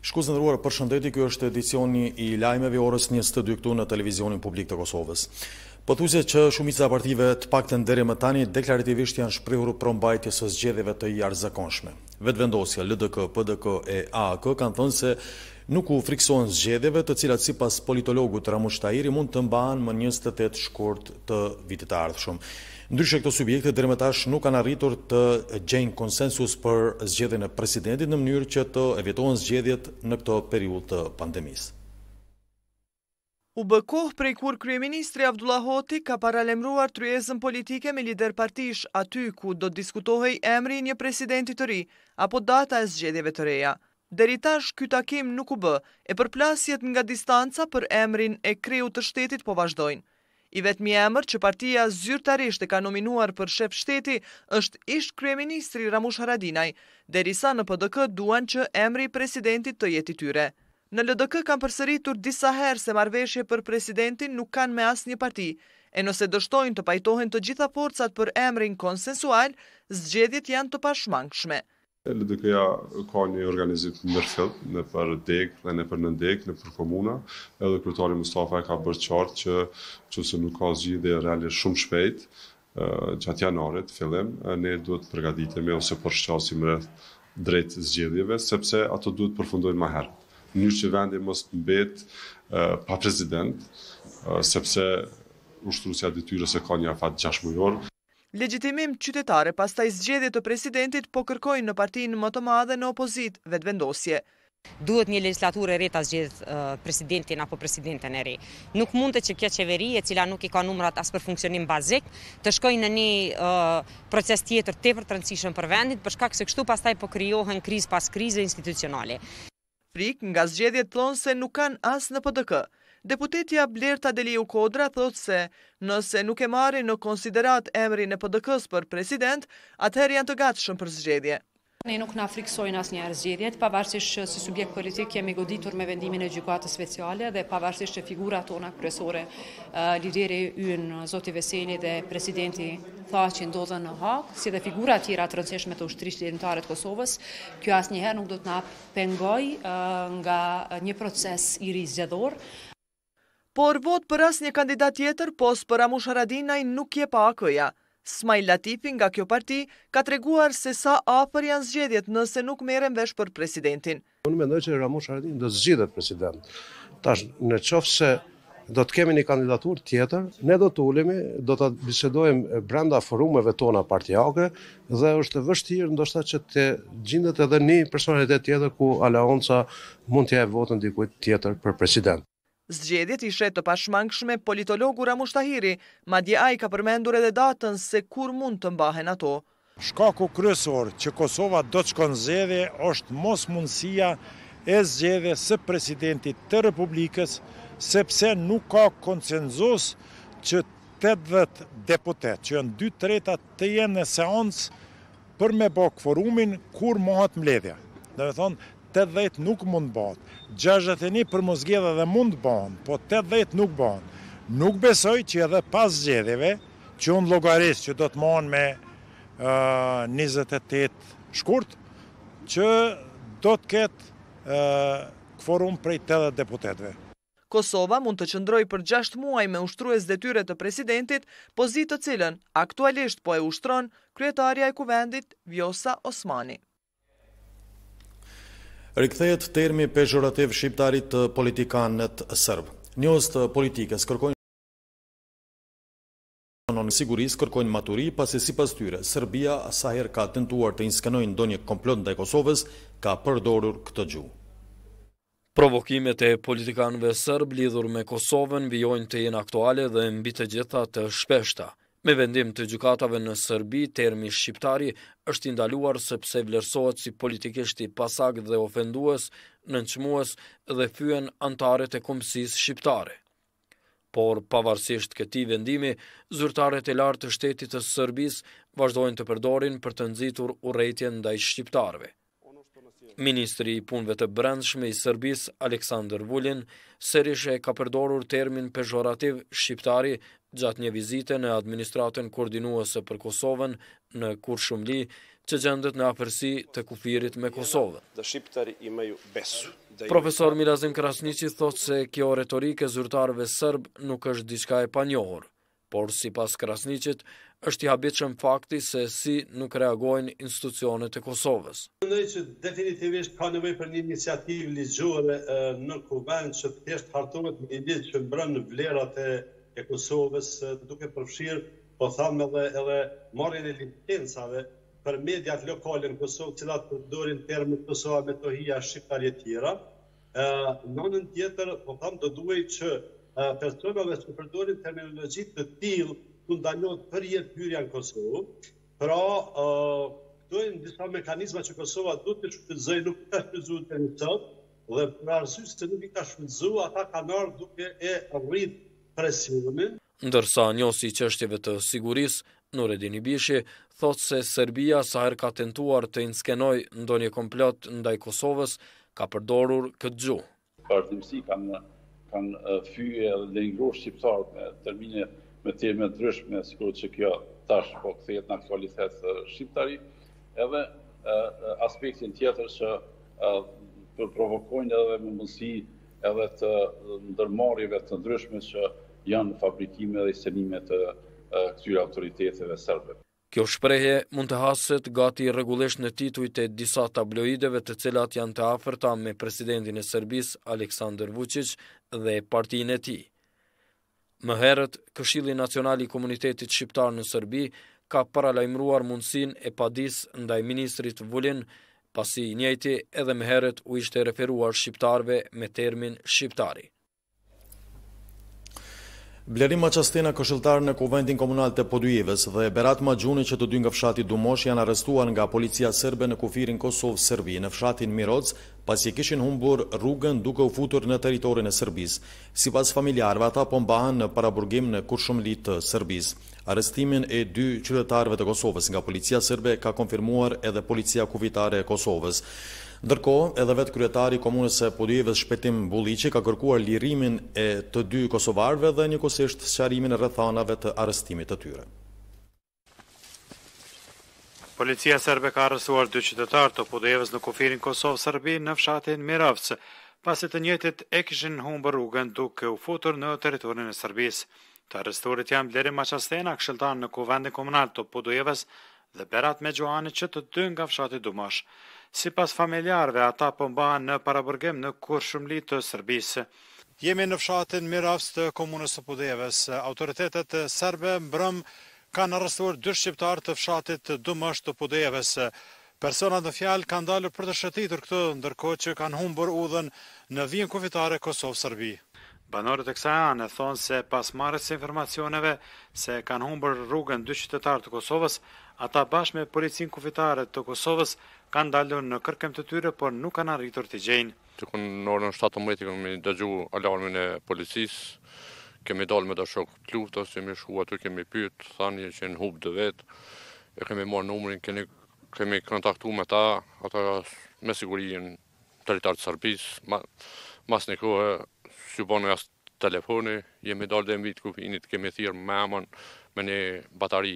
Shkuzëndëruar, përshëndetje, ky është edicioni I lajmeve orës 22 këtu në televizionin publik të Kosovës. Pothuajse që shumica e partive të paktën deri më tani deklarativisht janë shprehur për mbajtjes së zgjedhjeve të jashtëzakonshme. Vetëvendosja LDK, PDK e AAK kanë thënë se nuk u friksohen zgjedhjeve, të cilat sipas politologut Ramush Tahiri mund të mbahen më 28 shkurt të vitit të ardhshëm. Ndryshe, këto subjekte deri më tash nuk kanë arritur të gjejnë konsensus për zgjedhjen e presidentit në mënyrë që të evitohen zgjedhjet në këtë periudhë të pandemisë. U bë kohë prej kur kryeministri Abdullah Hoti ka paralemruar tryezën politike me lider partish aty ku do të diskutohej emri një presidenti të ri apo data e zgjedhjeve të reja. Deri tash ky takim nuk u bë e përplasjet nga distanca për emrin e kreut të shtetit po vazhdojnë. I vetmi emër që partia zyrtarisht e ka nominuar për shef shteti është ish kryeministri Ramush Haradinaj, derisa në PDK duan që emri I presidentit të jetë I tyre. Në LDK kanë përsëritur disa herë se marrëveshje për presidentin nuk kanë me asnjë parti, e nëse dështojnë të pajtohen të gjitha forcat për emrin konsensual, zgjedhjet janë të pashmangshme. LDK-ja ka një organizim të ndërfill në për deg dhe në për nëndeg, në për komuna, edhe kryetari Mustafa ka bërë qartë që nëse nuk ka zgjidhje realisht shumë shpejt, gjatë janarit, fillim, ne duhet të përgatitemi ose përshqasim rreth drejt zgjedhjeve, sepse ato duhet përfundojnë më herët. Në mënyrë që vendi mos mbet pa president, sepse ushtruesja detyrës e ka një afat 6 mujor. Legjitimim qytetare pastaj zgjedhje të presidentit po kërkojnë në partinë më të madhe në opozit vetëvendosje. Duhet një legislaturë e re ta zgjedh presidentin apo presidenten e re. Nuk mundet që kjo qeveri, e cila nuk I ka numrat as për funksionim bazik, të shkojnë në një proces tjetër tepër të rëndësishëm për vendin, për shkak se kështu pastaj po krijohen krizë pas krize institucionale. Frik nga zgjedhjet thonë se nuk kanë as në PDK. Deputetja Blerta Deliu Kodra thotë se nëse nuk e marrin në konsiderat emrin e PDK-s për president, atëherë janë të gatshëm për zgjedhje. Ne nuk na friksojnë asnjëherë zgjedhjet, pavarësisht që si subjekt politik jemi goditur me vendimin e gjykatës speciale dhe pavarësisht që figurat tona kryesore, lideri ynë zoti Veseli dhe presidenti tha që ndodhen në Hag, si dhe figura tjera të rëndësishme të ushtrisë lirëtare të Kosovës, kjo asnjëherë nuk do të na pengoj nga një proces I ri zgjedhor. Por vot për asnjë kandidat tjetër, pos për Ramush Haradinaj nuk jep AAK-ja. Smajl Latifi nga kjo parti ka treguar se sa afër janë zgjedhjet nëse nuk merren vesh për presidentin. Unë mendoj që Ramush Haradinaj do zgjidhet president. Tash, në qoftë se do të kemi një kandidaturë tjetër, ne do të ulemi, do ta bisedojmë brenda forumeve tona partijake dhe është vështirë ndoshta që të gjendet edhe një personalitet tjetër ku aleanca mund t'japë votën dikujt tjetër për president. Zgjedhjet I shet të pashmangshme politologu Ramush Tahiri, madje ai ka përmendur edhe datën se kur mund të mbahen ato. Shkaku kryesor që Kosova do të shkon zgjedhje është mos mundësia e zgjedhjes së presidentit të Republikës, sepse nuk ka konsenzus që 80 deputet, që janë 2/3 të jenë në seancë për me bë forumin kur mohet mbledhja. Do të thonë 80 nuk mund bëhet, 61 për mos zgjedhje dhe mund bëhen, po 80 nuk bëhen. Nuk besoj që edhe pas zgjedhjeve, që unë llogaris që do të mohen me 28 shkurt, që do të ketë kvorum prej 80 deputetëve. Kosova mund të qëndroj për 6 muaj me ushtrues detyre të presidentit, pozitë të cilën aktualisht po e ushtron kryetaria e kuvendit Vjosa Osmani. Rikthehet termi pejorativ shqiptarit të politikanët serb. Njohës të politikës kërkojnë në sigurisë kërkojnë maturi, pasi sipas tyre Serbia sa herë ka tentuar të inskenojë ndonjë komplot ndaj Kosovës, ka përdorur këtë gjuhë. Provokimet e politikanëve serb lidhur me Kosovën vijojnë të jenë aktuale dhe mbi të gjitha të shpeshta. Me vendim të gjykatave në Serbi, termi shqiptari është ndaluar sepse vlerësohet si politikisht I pasakt dhe ofendues, nënçmues dhe fyen antarët e kombësisë shqiptare. Por pavarësisht këtij vendimi, zyrtarët e lartë të shtetit të Serbisë vazhdojnë të përdorin për të nxitur urrëtitjen ndaj shqiptarëve. Ministri I punëve të brendshme I Serbisë, Aleksandar Vulin, sërish ka përdorur termin pejorativ shqiptari gjatë një vizite në administratën koordinuese për Kosovën në Kurshumli, që gjendet në afërsi të kufirit me Kosovën. Da Shqiptari imaju besu, Profesor Milazim Krasniqi thot se kjo retorike zyrtarëve serb nuk është diçka e panjohur, por sipas Krasniqit është i habitshëm fakti se si nuk reagojnë institucionet e Kosovës. Mendoj që definitivisht ka nevojë për një iniciativë ligjore në kuvend që thjesht hartohet një ligj që mbron vlerat e Kosovës, duke përfshirë, po thamë edhe marrjen e licencave për mediat lokale në Kosovë, cilat përdorin termet Kosova, Metohia, shqiptarje tjera. Në anën tjetër, po thamë, do duhej që personave që përdorin terminologji të tillë të ndalohet përjetër hyrja në Kosovë. Pra, këto janë disa mekanizma që Kosova duhet të shfrytëzojë, nuk ka shfrytzuar deri sot, dhe për arsye se nuk i ka shfrytzuar, ata kanë ardhur duke e rrit presionin. Ndërsa njohësi i çështjeve të sigurisë, Nuredin Ibishi, thot se Serbia sa herë ka tentuar të inskenoj ndonjë komplot ndaj Kosovës, ka përdorur këtë gjuhë. Vazhdimsi kanë fyje dhe lëngrosh shqiptarët me termine me terme ndryshme, sigurisht që kjo tash po kthehet në aktualitet shqiptari, edhe aspektin tjetër që provokojnë edhe me mundësi edhe të ndërmarrjeve të ndryshme që janë fabrikime dhe instalime të këtyre autoriteteve serbe. Kjo shprehje mund të haset gati rregullisht në titujt e disa tabloideve të cilat janë të afërta me presidentin e Serbisë Aleksandar Vučić dhe partinë e tij. Më herët, Këshilli Nacional i Komunitetit Shqiptar në Serbi ka paralajmëruar mundësinë e padisë ndaj ministrit Vulin, pasi i njëjti edhe më herët u ishte referuar shqiptarëve me termin shqiptari. Blerim Maqastena, këshilltar në Kuvendin Komunal të Podujevës, dhe Berat Maxhuni, që të dy nga fshati Dumosh, janë arrestuar nga policia serbe në kufirin Kosovë-Serbi në fshatin Miroc, pasi kishin humbur rrugën duke u futur në territorin e Serbisë. Sipas familjarëve, ata po mbahen në paraburgim në Kurshumli të Serbisë. Arrestimin e dy qytetarëve të Kosovës nga policia serbe ka konfirmuar edhe policia kufitare e Kosovës. Ndërkohë, edhe vetë kryetari i komunës së Podujevës Shpëtim Bulliqi ka kërkuar lirimin e të dy kosovarëve dhe njëkohësisht sqarimin e rrethanave të arrestimit të tyre. Policia serbe ka arrestuar dy qytetarë të Podujevës në kufirin Kosovë-Serbi në fshatin Mirovc, pasi të njëjtit e kishin humbur rrugën duke u futur në territorin e Serbisë. Të arrestuarit janë Blerim Maqastena, këshilltar në Kuvendin Komunal të Podujevës, dhe Berat Maxhuni, që të dy nga fshati Dumosh. Sipas familjarëve, ata po mbahen në paraburgim në Kurshumli të Serbisë. Jemi në fshatin Mirovc të komunës së Podujevës. Autoritetet serbe mbrëm kanë arrestuar dy shqiptarë të fshatit Dumosh të Podujevës. Personat në fjalë kanë dalur për të shëtitur këtë, ndërkohë që kanë humbur udhën në vijën kufitare Kosovë-Serbi. Banorët e kësaj ane thonë se pas marrjes së informacioneve se kanë humbur rrugën dy qytetarë të Kosovës, ata bashkë me policinë kufitare të Kosovës kanë dalur në kërkim të tyre, por nuk kanë arritur t'i gjejnë. Në orën 17 kemi dëgju alarmin e policisë, kemi dalë me dashok të luftës, kemi shku aty, kemi pyet, thani që në hub dë vetë, e kemi marrë numrin, kemi kontaktu me ta, ata me siguri në territor të Serbisë, mas një kohë që bënë as telefoni, jemi dalë dhe mbi të kufinit, kemi thirë me emën me një batari,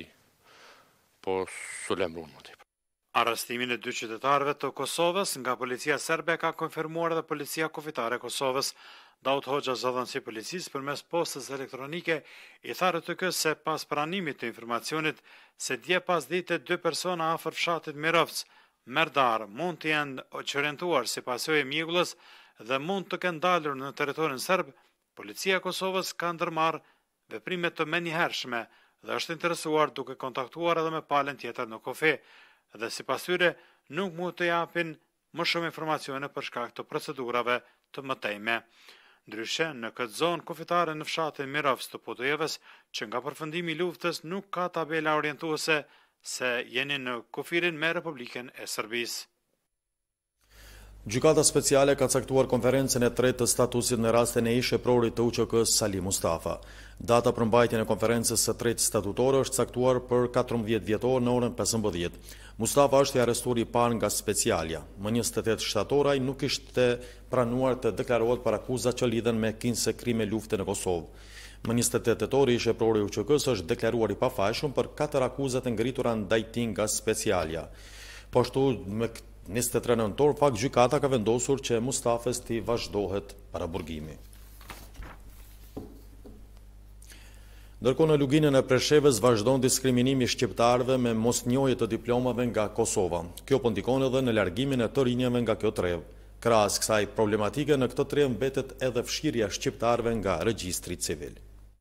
po së lemru më tip. Arrestimin e dy qytetarëve të Kosovës nga policia serbe ka konfirmuar dhe policia kufitare e Kosovës. Daut Hoxha, zëdhënësi policisë përmes postës elektronike, i tha Rtk se pas pranimit të informacionit se dje pas dite dy persona afër fshatit Mirovc, Merdar, mund të jenë qërentuar si pasojë e mjegullës dhe mund të kenë dalur në territorin serb, policia e Kosovës ka ndërmarrë veprime të menjëhershme dhe është interesuar duke kontaktuar edhe me palën tjetër në kufi, dhe sipas tyre nuk mund të japin më shumë informacione për shkak të procedurave të mëtejme. Ndryshe, në këtë zonë kufitare në fshatin Mirovc të Podujevës, që nga përfundimi i luftës nuk ka tabela orientuese se jeni në kufirin me Republikën e Serbisë. Gjykata speciale ka caktuar konferencën e tretë të statusit në rastin e ish-sheprorit të UÇK-s Sali Mustafa. Data për mbajtjen e konferencës së tretë statutore është caktuar për 14 dhjetor në orën 15. Mustafa është i arrestuar i parë nga specialja. Më 28 shtator ai nuk ishte pranuar të deklarohet për akuzat që lidhen me kinse krime lufte në Kosovë. Më 28 tetor ish-sheprori i UÇK-s është deklaruar i pafajshëm për 4 akuzat e ngritura ndaj tij nga specialja. Po ashtu 23 nëntor, pak gjykata ka vendosur që Mustafes t'i vazhdohet paraburgimi. Ndërkohë në luginën e Preshevës vazhdon diskriminimi i shqiptarëve me mosnjohje të diplomave nga Kosova. Kjo po ndikon edhe në largimin e të rinjave nga kjo trevë. Krahas kësaj problematike në këtë trevë mbetet edhe fshirja shqiptarëve nga regjistri civil.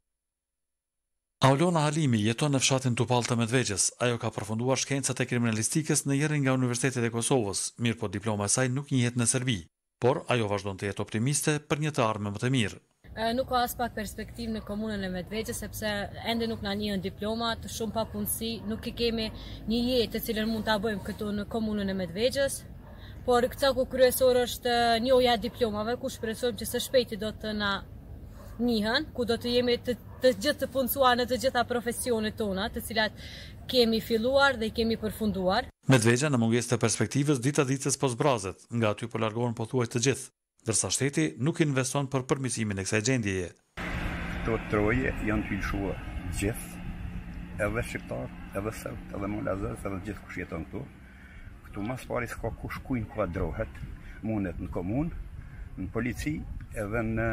Aulona Halimi jeton në fshatin Tupall të Medvegjës. Ajo ka përfunduar shkencat e kriminalistikës në njërin nga universitetet e Kosovës, mirë po diploma e saj nuk njihet në Serbi, por ajo vazhdon të jetë optimiste për një të ardhme më të mirë. Nuk ka as pak perspektiv në komunën e Medvegjës, sepse ende nuk na njihen diplomat, shumë papunësi, nuk i kemi një jetë të cilën mund ta bëjmë këtu në komunën e Medvegjës, por këtë ku kryesor është njohja e diplomave, ku shpresojmë që së shpejti do të na njihen, ku do të jemi të gjithë të punësuar në të gjitha profesionet tona, të cilat kemi filluar dhe i kemi përfunduar. Medvegja në mungesë të perspektivës dita ditës po zbrazet, nga aty po largohen pothuajse të gjithë, ndërsa shteti nuk investon për përmirësimin e kësaj gjendjeje. Këto troje janë të lëshuar gjithë, edhe shqiptar, edhe serb, edhe mulazez, edhe gjithë kush jeton këtu. Këtu mas pari s'ka kush ku inkuadrohet, mundet në komunë, në polici, edhe në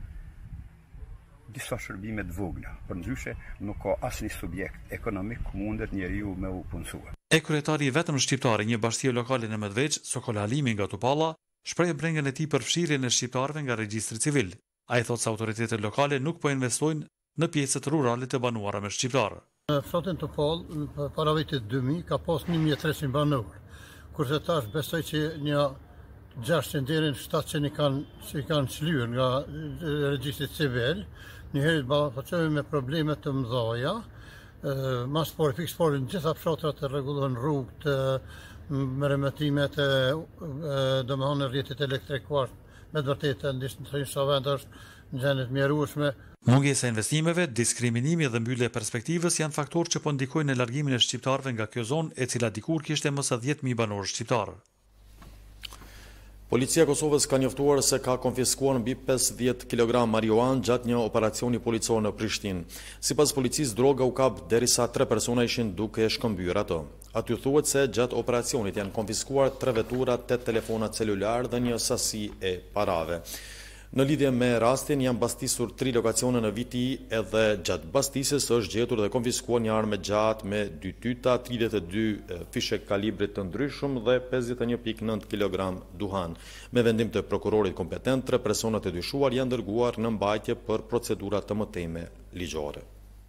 disa shërbime të vogla, për ndryshe nuk ka asnjë subjekt ekonomik ku mundet njeriu me u punësua. Kryetari i vetëm shqiptar i një bashkie lokale në Medvegjë, Sokol Halimi nga Tupalla, shpreh brengën e tij për fshirjen e shqiptarëve nga regjistri civil. Ai thotë se autoritetet lokale nuk po investojnë në pjesët rurale të banuara me shqiptarë. Në fshatin Tupall, para vitit 2000 ka pas 1300 banuar, kurse tash besoj që një 600 deri në 700 i kanë çlyer nga regjistri civil. Njëherë ballafaqohemi me probleme të mëdha. Mas por fiksporin gjitha fshatrat të rregullohen rrugët, me remetimet e domethënë rrjetit elektrik me të vërtetë në vend është në gjendje të mjerueshme. Mungesa e investimeve, diskriminimi dhe mbyllja e perspektivës janë faktorë që po ndikojnë në largimin e shqiptarëve nga kjo zonë, e cila dikur kishte më së 10.000 banorë shqiptarë. Policia e Kosovës ka njoftuar se ka konfiskuar mbi 50 kg marijuan gjatë një operacioni policor në Prishtinë. Sipas policisë, droga u kap derisa 3 persona ishin duke shkëmbyer ato. Aty thuhet se gjatë operacionit janë konfiskuar 3 vetura, 8 telefona celular dhe një sasi e parave. Në lidhje me rastin janë bastisur 3 lokacione në viti edhe gjatë bastisjes është gjetur dhe konfiskuar një armë gjatë me 2 tyta, 32 fishe kalibrit të ndryshëm dhe 51.9 kg duhan. Me vendim të prokurorit kompetent, 3 personat e dyshuar janë dërguar në mbajtje për procedura të mëtejme ligjore.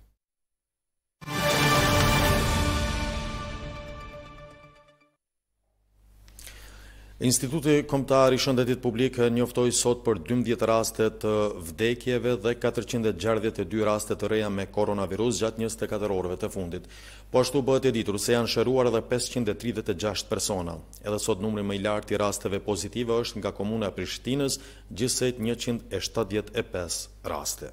Instituti Kombëtar i Shëndetit Publik njoftoi sot për 12 raste të vdekjeve dhe 462 raste të reja me koronavirus gjatë 24 orëve të fundit. Po ashtu bëhet e ditur se janë shëruar edhe 536 persona. Edhe sot numri më i lartë i rasteve pozitive është nga komuna e Prishtinës, gjithsej 175 raste.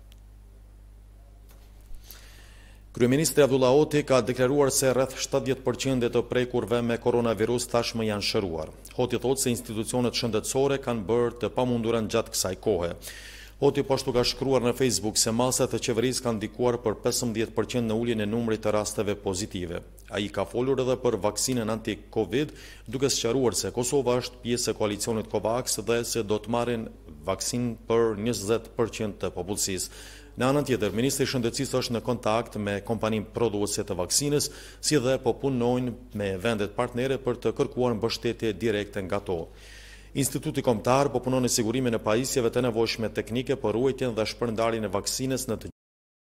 Kryeministri Abdullah Hoti ka deklaruar se rreth 70% të prekurve me koronavirus tashmë janë shëruar. Hoti thotë se institucionet shëndetësore kanë bërë të pamundura gjatë kësaj kohe. Hoti po ashtu ka shkruar në Facebook se masat e qeverisë kanë ndikuar për 15% në uljen e numrit të rasteve pozitive. Ai ka folur edhe për vaksinën anti-Covid, duke sqaruar se Kosova është pjesë e koalicionit Covax dhe se do të marrin vaksinë për 20% të popullsisë. Në anën tjetër, Ministri i Shëndetësisë është në kontakt me kompaninë prodhuese të vaksinës, si dhe po punojnë me vendet partnere për të kërkuar mbështetje direkte nga to. Instituti Kombëtar po punon në sigurimin e pajisjeve të nevojshme teknike për ruajtjen dhe shpërndarjen e vaksinës në të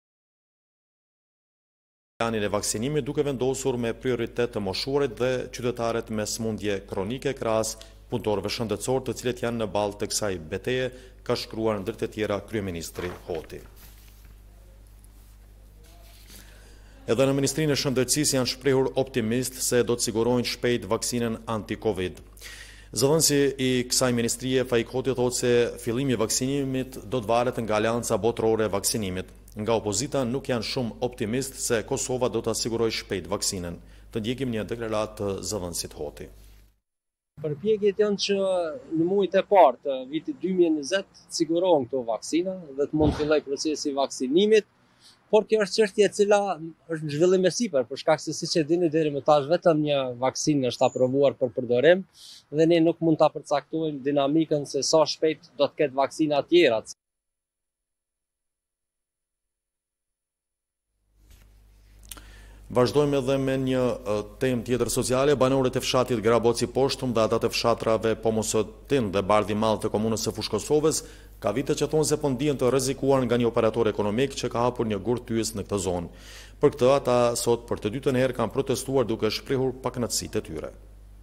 planin e vaksinimit, duke vendosur me prioritet të moshuarit dhe qytetarët me smundje kronike krahas punëtorëve shëndetësor, të cilët janë në balë të kësaj betejë, ka shkruar ndër të tjera kryeministri Hoti. Edhe në Ministrinë e Shëndetësisë janë shprehur optimist se do të sigurojnë shpejt vaksinën anti-Covid. Zëdhënësi i kësaj ministrie, Faik Hoti, thotë se fillimi i vaksinimit do të varet nga Aleanca Botërore e Vaksinimit. Nga opozita nuk janë shumë optimist se Kosova do të asigurojë shpejt vaksinën. Të ndjekim një deklaratë të zëdhënësit Hoti. Përpjekjet janë që në muajt e parë të vitit 2020 sigurohen këto vaksina dhe të mund të fillojë procesi i vaksinimit. por kjo është çështje e cila është në zhvillim e sipër, për shkak se siç e dini deri më tash vetëm një vaksinë është aprovuar për përdorim dhe ne nuk mund ta përcaktojmë dinamikën se sa shpejt do të ketë vaksina tjera. Vazhdojmë edhe me një temë tjetër sociale. Banorët e fshatit Graboci Poshtëm dhe ata të fshatrave Pomosotin dhe Bardhi Madh të komunës së Fushkosovës ka vite që thonë se po ndihen të rrezikuar nga një operator ekonomik që ka hapur një gurtyes në këtë zonë. Për këtë ata sot për të dytën herë kanë protestuar duke shprehur pakënaqësitë e tyre.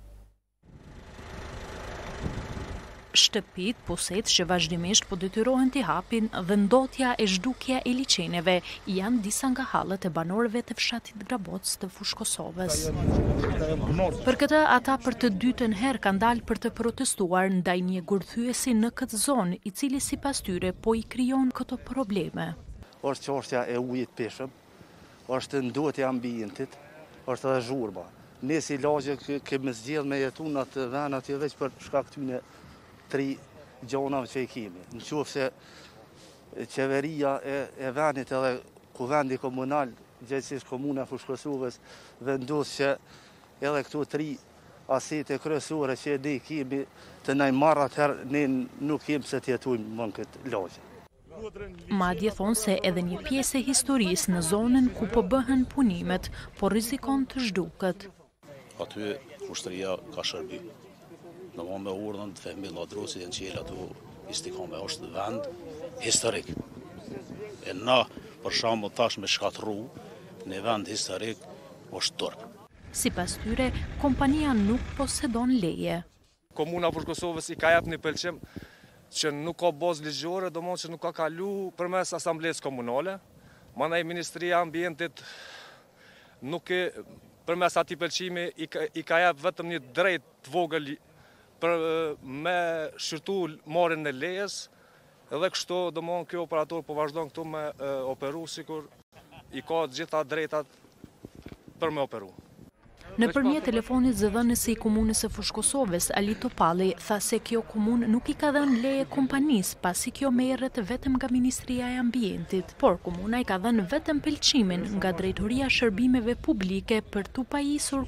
Shtëpit, poset që vazhdimisht po detyrohen t'i hapin dhe ndotja e zhdukja e liçeneve janë disa nga hallet e banorëve të fshatit Graboc të Fushkosovës. Për këtë ata për të dytën herë kanë dalë për të protestuar ndaj një gurthyesi në këtë zonë, i cili sipas tyre po i krijon këto probleme. Është çështja e ujit peshëm, është ndotja e ambientit, është edhe zhurma. Ne si lagje kemi zgjedhur me jetu në atë vend aty veç për shkak këtyne 3 gjonave që i kemi. Në qoftë se qeveria e vendit edhe kuvendi komunal, gjithësisht komuna Fushkosovës, vendos që edhe këto 3 asete kryesore që ne kemi të na marrë atëherë, ne nuk kemi se të jetojmë më në këtë lagje. Madje thonë se edhe një pjesë e historisë në zonën ku po bëhen punimet, po rrezikon të zhduket. Aty ushtria ka shërbim. Në më me urdhën të Fehmi Ladrosi e në qelë ato istikame është vend historik. E na, për shamë tash me shkatru, në vend historik është turp. Sipas tyre, kompania nuk posedon leje. Komuna Fushkosovës i ka jep një pëlqim që nuk ka bazë ligjore, do që nuk ka kalu përmes asamblesë komunale. Mandej Ministria e Ambientit nuk përmes atij pëlqimi i ka jep vetëm një drejt vogël për me shqyrtu marrjen e lejes, edhe kështu kjo operator po vazhdon këtu me operu sikur i ka gjitha drejtat për me operu. Nëpërmjet telefonit zëdhënës i komunës së Fushkosovës, Ali Topalli tha se kjo komunë nuk i ka dhënë leje kompanisë, pasi kjo merret vetëm nga Ministria e Ambientit, por komuna i ka dhënë vetëm pëlqimin nga Drejtoria e Shërbimeve Publike për t'u pajisur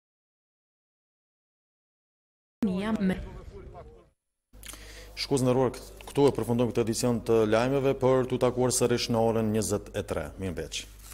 Shkuzënëruar, këtu e përfundojmë këtë edicion të lajmeve për t'u takuar sërish në orën 23. Mirëmbrëmje.